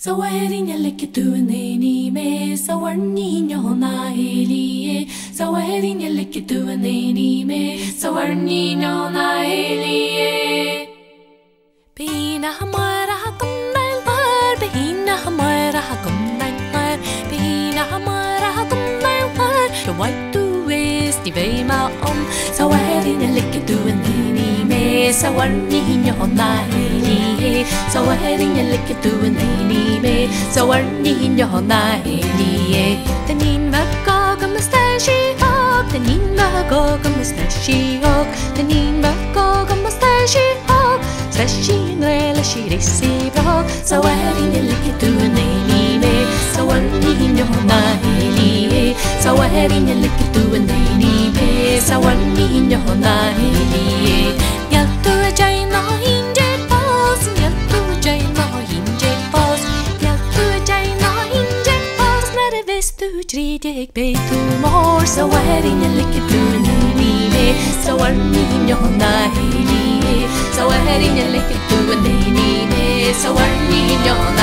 Sawarinya lekituaneni me sawarni nyona eliye Sawarinya lekituaneni me sawarni nyona eliye Behina hamara hakumnail par Behina hamara hakumnail par Behina hamara hakumnail par The white to west divay ma Sawarinya lekituaneni me sawarni nyona eliye Sawarinya lekituaneni me sawarni nyona eliye Ta nhìn vào cô có mustache hawk Ta nhìn vào cô có mustache hawk Ta nhìn vào cô có mustache hawk Mustache người là she reciproc Sawarinya lekituaneni me sawarni nyona eliye Sawarinya lekituaneni me sawarni nyona eliye Nhạc tôi chạy nó hinge pulse Nhạc tôi chạy nó hinge pulse Nhạc tôi chạy nó hinge pulse När det visst du tredje be tu mor Sawarinya lekituaneni me sawarni nyona eliye Sawarinya lekituaneni me sawarni nyona